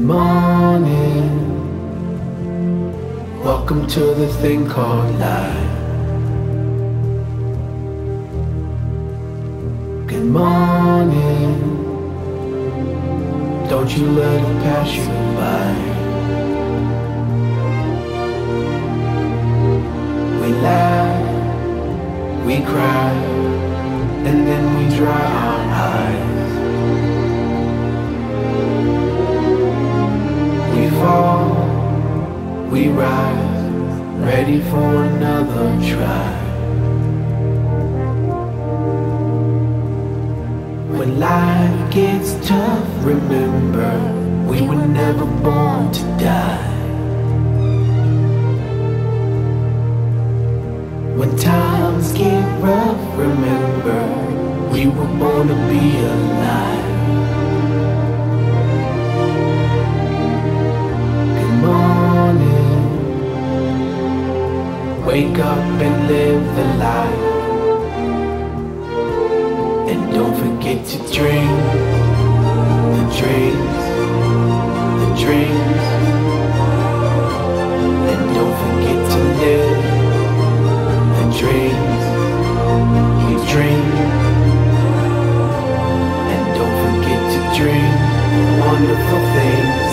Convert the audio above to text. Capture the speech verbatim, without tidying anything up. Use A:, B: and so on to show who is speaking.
A: morning, welcome to the thing called life. Good morning, don't you let it pass you by. We laugh, we cry, and then we dry our eyes. We fall, we rise, ready for another try. When life gets tough, remember, we were never born to die. When times get rough, remember, we were born to be alive. Good morning, wake up and live the life. And don't forget to dream the dreams, the dreams. And don't forget to live the dreams you dream. And don't forget to dream wonderful things.